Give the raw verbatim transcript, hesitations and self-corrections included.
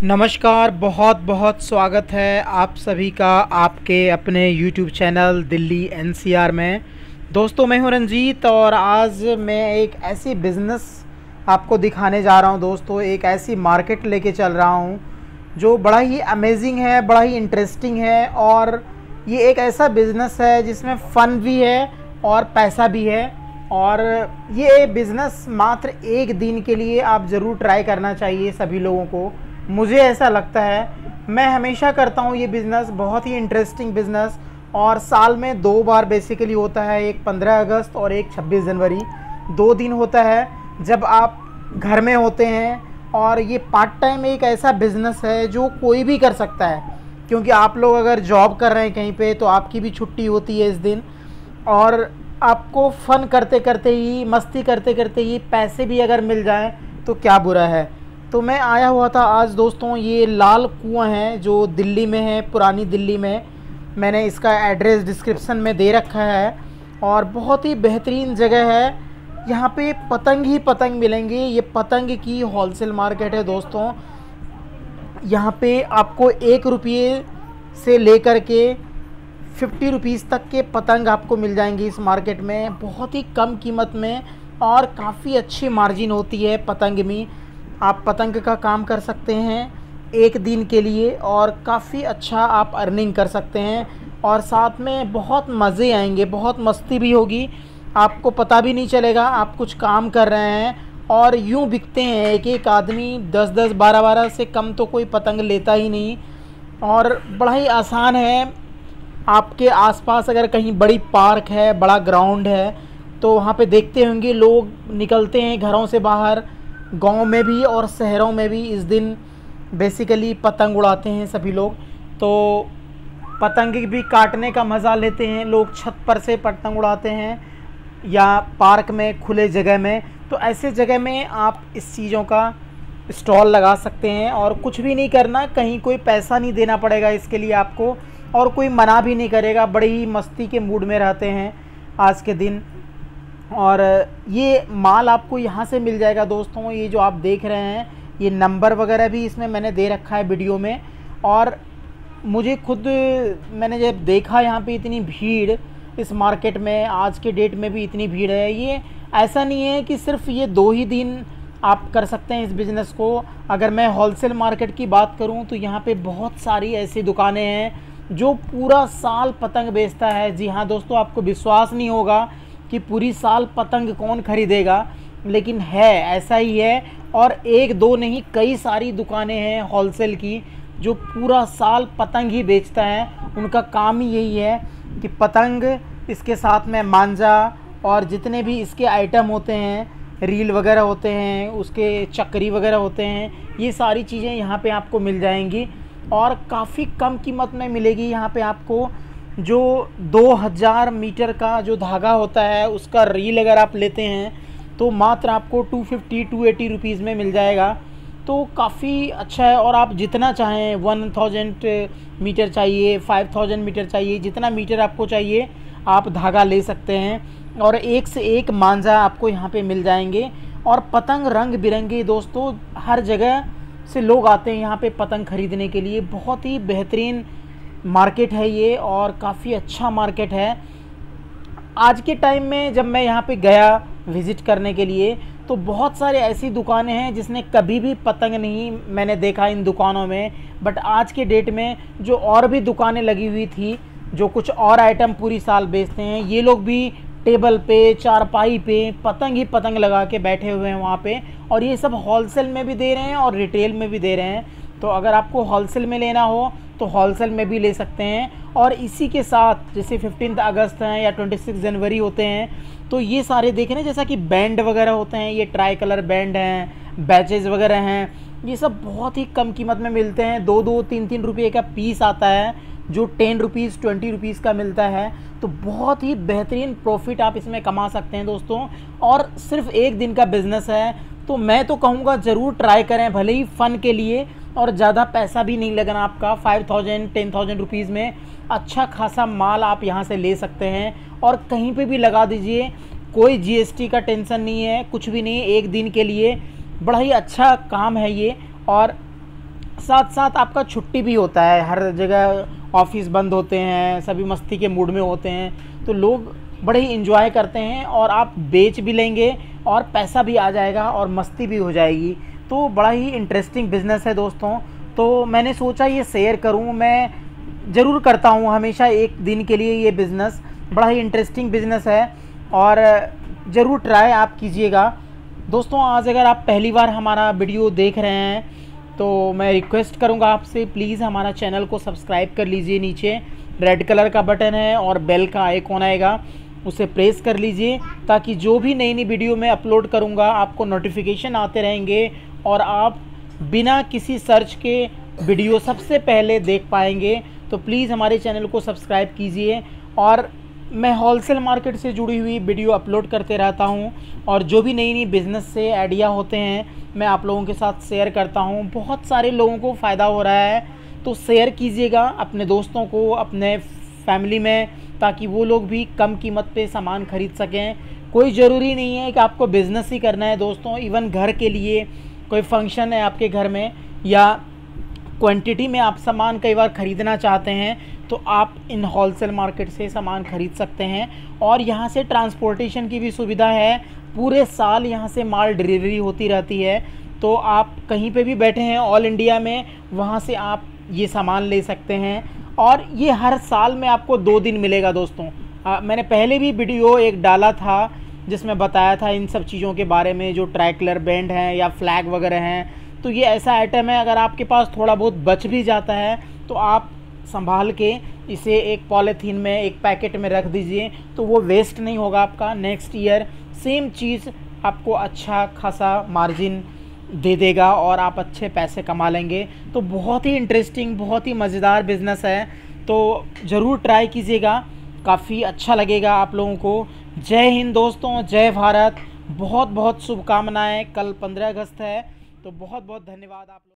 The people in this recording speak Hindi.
नमस्कार, बहुत बहुत स्वागत है आप सभी का आपके अपने यूट्यूब चैनल दिल्ली एनसीआर में। दोस्तों, मैं हूं रंजीत और आज मैं एक ऐसी बिज़नेस आपको दिखाने जा रहा हूं। दोस्तों, एक ऐसी मार्केट लेके चल रहा हूं जो बड़ा ही अमेजिंग है, बड़ा ही इंटरेस्टिंग है और ये एक ऐसा बिज़नेस है जिसमें फ़न भी है और पैसा भी है। और ये बिज़नेस मात्र एक दिन के लिए आप ज़रूर ट्राई करना चाहिए सभी लोगों को। मुझे ऐसा लगता है, मैं हमेशा करता हूँ ये बिज़नेस, बहुत ही इंटरेस्टिंग बिज़नेस। और साल में दो बार बेसिकली होता है, एक पंद्रह अगस्त और एक छब्बीस जनवरी। दो दिन होता है जब आप घर में होते हैं। और ये पार्ट टाइम एक ऐसा बिज़नेस है जो कोई भी कर सकता है, क्योंकि आप लोग अगर जॉब कर रहे हैं कहीं पे तो आपकी भी छुट्टी होती है इस दिन, और आपको फ़न करते करते ही, मस्ती करते करते ही पैसे भी अगर मिल जाएं तो क्या बुरा है। तो मैं आया हुआ था आज दोस्तों, ये लाल कुआं है जो दिल्ली में है, पुरानी दिल्ली में। मैंने इसका एड्रेस डिस्क्रिप्शन में दे रखा है और बहुत ही बेहतरीन जगह है। यहाँ पे पतंग ही पतंग मिलेंगे। ये पतंग की होलसेल मार्केट है दोस्तों। यहाँ पे आपको एक रुपये से लेकर के फिफ्टी रुपीज़ तक के पतंग आपको मिल जाएंगे इस मार्केट में, बहुत ही कम कीमत में। और काफ़ी अच्छी मार्जिन होती है पतंग में। आप पतंग का काम कर सकते हैं एक दिन के लिए और काफ़ी अच्छा आप अर्निंग कर सकते हैं। और साथ में बहुत मज़े आएंगे, बहुत मस्ती भी होगी, आपको पता भी नहीं चलेगा आप कुछ काम कर रहे हैं। और यूँ बिकते हैं, एक एक आदमी दस दस बारह बारह से कम तो कोई पतंग लेता ही नहीं। और बड़ा ही आसान है। आपके आसपास अगर कहीं बड़ी पार्क है, बड़ा ग्राउंड है, तो वहाँ पे देखते होंगे लोग निकलते हैं घरों से बाहर, गांव में भी और शहरों में भी इस दिन बेसिकली पतंग उड़ाते हैं सभी लोग। तो पतंग भी काटने का मज़ा लेते हैं लोग, छत पर से पतंग उड़ाते हैं या पार्क में, खुले जगह में। तो ऐसे जगह में आप इस चीज़ों का स्टॉल लगा सकते हैं और कुछ भी नहीं करना, कहीं कोई पैसा नहीं देना पड़ेगा इसके लिए आपको, और कोई मना भी नहीं करेगा। बड़ी ही मस्ती के मूड में रहते हैं आज के दिन। और ये माल आपको यहाँ से मिल जाएगा दोस्तों। ये जो आप देख रहे हैं, ये नंबर वगैरह भी इसमें मैंने दे रखा है वीडियो में। और मुझे खुद, मैंने जब देखा यहाँ पे इतनी भीड़ इस मार्केट में, आज के डेट में भी इतनी भीड़ है। ये ऐसा नहीं है कि सिर्फ ये दो ही दिन आप कर सकते हैं इस बिज़नेस को। अगर मैं होलसेल मार्केट की बात करूँ तो यहाँ पे बहुत सारी ऐसी दुकानें हैं जो पूरा साल पतंग बेचता है। जी हाँ दोस्तों, आपको विश्वास नहीं होगा कि पूरी साल पतंग कौन खरीदेगा, लेकिन है, ऐसा ही है। और एक दो नहीं, कई सारी दुकानें हैं होलसेल की जो पूरा साल पतंग ही बेचता है। उनका काम ही यही है कि पतंग, इसके साथ में मांझा और जितने भी इसके आइटम होते हैं, रील वगैरह होते हैं, उसके चक्री वगैरह होते हैं, ये सारी चीज़ें यहाँ पे आपको मिल जाएंगी और काफ़ी कम कीमत में मिलेगी। यहाँ पे आपको जो दो हज़ार मीटर का जो धागा होता है उसका रील अगर आप लेते हैं तो मात्र आपको two fifty two eighty rupees में मिल जाएगा। तो काफ़ी अच्छा है। और आप जितना चाहें, वन थाउजेंड मीटर चाहिए, फाइव थाउजेंड मीटर चाहिए, जितना मीटर आपको चाहिए आप धागा ले सकते हैं। और एक से एक मांझा आपको यहाँ पे मिल जाएंगे। और पतंग रंग बिरंगे दोस्तों, हर जगह से लोग आते हैं यहाँ पे पतंग ख़रीदने के लिए। बहुत ही बेहतरीन मार्केट है ये और काफ़ी अच्छा मार्केट है। आज के टाइम में जब मैं यहाँ पे गया विज़िट करने के लिए तो बहुत सारे ऐसी दुकानें हैं जिसने कभी भी पतंग नहीं मैंने देखा इन दुकानों में। बट आज के डेट में जो और भी दुकानें लगी हुई थी जो कुछ और आइटम पूरी साल बेचते हैं, ये लोग भी टेबल पे, चारपाई पे पतंग ही पतंग लगा के बैठे हुए हैं वहाँ पे। और ये सब होलसेल में भी दे रहे हैं और रिटेल में भी दे रहे हैं। तो अगर आपको होलसेल में लेना हो तो होलसेल में भी ले सकते हैं। और इसी के साथ जैसे फिफ्टीन अगस्त हैं या ट्वेंटी सिक्स जनवरी होते हैं तो ये सारे देख रहे हैं, जैसा कि बैंड वगैरह होते हैं, ये ट्राई कलर बैंड हैं, बैचेज़ वगैरह हैं, ये सब बहुत ही कम कीमत में मिलते हैं। दो दो तीन तीन रुपये का पीस आता है जो टेन रुपीज़ ट्वेंटी रुपीज़ का मिलता है। तो बहुत ही बेहतरीन प्रॉफिट आप इसमें कमा सकते हैं दोस्तों। और सिर्फ एक दिन का बिज़नेस है तो मैं तो कहूँगा ज़रूर ट्राई करें, भले ही फ़न के लिए। और ज़्यादा पैसा भी नहीं लगना आपका, five thousand ten thousand rupees में अच्छा खासा माल आप यहाँ से ले सकते हैं। और कहीं पे भी लगा दीजिए, कोई जीएसटी का टेंशन नहीं है, कुछ भी नहीं। एक दिन के लिए बड़ा ही अच्छा काम है ये। और साथ साथ आपका छुट्टी भी होता है, हर जगह ऑफिस बंद होते हैं, सभी मस्ती के मूड में होते हैं, तो लोग बड़े ही इंजॉय करते हैं और आप बेच भी लेंगे और पैसा भी आ जाएगा और मस्ती भी हो जाएगी। तो बड़ा ही इंटरेस्टिंग बिज़नेस है दोस्तों। तो मैंने सोचा ये शेयर करूं, मैं ज़रूर करता हूं हमेशा एक दिन के लिए ये बिज़नेस, बड़ा ही इंटरेस्टिंग बिज़नेस है और ज़रूर ट्राई आप कीजिएगा। दोस्तों आज अगर आप पहली बार हमारा वीडियो देख रहे हैं तो मैं रिक्वेस्ट करूंगा आपसे, प्लीज़ हमारा चैनल को सब्सक्राइब कर लीजिए। नीचे रेड कलर का बटन है और बेल का आइकॉन आएगा, उसे प्रेस कर लीजिए ताकि जो भी नई नई वीडियो मैं अपलोड करूंगा आपको नोटिफिकेशन आते रहेंगे और आप बिना किसी सर्च के वीडियो सबसे पहले देख पाएंगे। तो प्लीज़ हमारे चैनल को सब्सक्राइब कीजिए। और मैं होलसेल मार्केट से जुड़ी हुई वीडियो अपलोड करते रहता हूं और जो भी नई नई बिज़नेस से आइडिया होते हैं मैं आप लोगों के साथ शेयर करता हूं। बहुत सारे लोगों को फ़ायदा हो रहा है, तो शेयर कीजिएगा अपने दोस्तों को, अपने फैमिली में, ताकि वो लोग भी कम कीमत पे सामान खरीद सकें। कोई ज़रूरी नहीं है कि आपको बिज़नेस ही करना है दोस्तों, इवन घर के लिए कोई फंक्शन है आपके घर में या क्वांटिटी में आप सामान कई बार ख़रीदना चाहते हैं तो आप इन होलसेल मार्केट से सामान ख़रीद सकते हैं। और यहाँ से ट्रांसपोर्टेशन की भी सुविधा है, पूरे साल यहाँ से माल डिलीवरी होती रहती है। तो आप कहीं पे भी बैठे हैं ऑल इंडिया में, वहाँ से आप ये सामान ले सकते हैं और ये हर साल में आपको दो दिन मिलेगा दोस्तों। आ, मैंने पहले भी वीडियो एक डाला था जिसमें बताया था इन सब चीज़ों के बारे में, जो ट्राइकलर बैंड हैं या फ्लैग वगैरह हैं। तो ये ऐसा आइटम है, अगर आपके पास थोड़ा बहुत बच भी जाता है तो आप संभाल के इसे एक पॉलीथीन में, एक पैकेट में रख दीजिए, तो वो वेस्ट नहीं होगा आपका। नेक्स्ट ईयर सेम चीज़ आपको अच्छा खासा मार्जिन दे देगा और आप अच्छे पैसे कमा लेंगे। तो बहुत ही इंटरेस्टिंग, बहुत ही मज़ेदार बिज़नेस है, तो ज़रूर ट्राई कीजिएगा, काफ़ी अच्छा लगेगा आप लोगों को। जय हिंद दोस्तों, जय भारत, बहुत बहुत शुभकामनाएं। कल पंद्रह अगस्त है, तो बहुत बहुत धन्यवाद आप लोग।